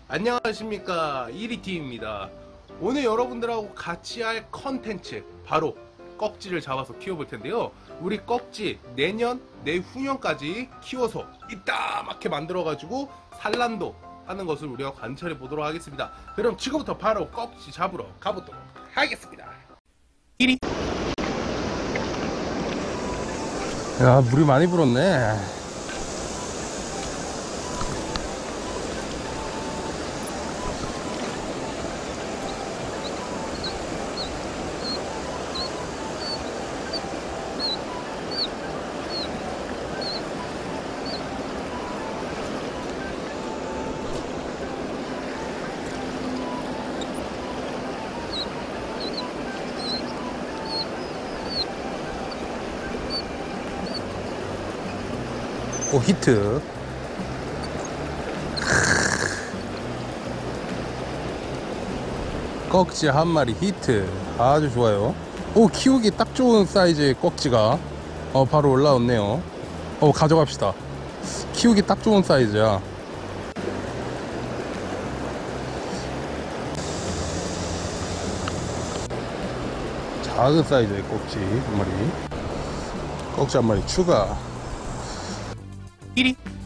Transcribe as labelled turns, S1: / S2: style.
S1: 안녕하십니까, 이리티입니다. 오늘 여러분들하고 같이 할 컨텐츠 바로 꺽지를 잡아서 키워볼 텐데요. 우리 꺽지 내년 내후년까지 키워서 이따맣게 만들어 가지고 산란도 하는 것을 우리가 관찰해 보도록 하겠습니다. 그럼 지금부터 바로 꺽지 잡으러 가보도록 하겠습니다. 이리. 야, 물이 많이 불었네. 오, 히트. 꺽지 한 마리 히트. 아주 좋아요. 오, 키우기 딱 좋은 사이즈의 꺽지가 바로 올라왔네요. 가져갑시다. 키우기 딱 좋은 사이즈야. 작은 사이즈의 꺽지 한 마리. 꺽지 한 마리 추가. 1위.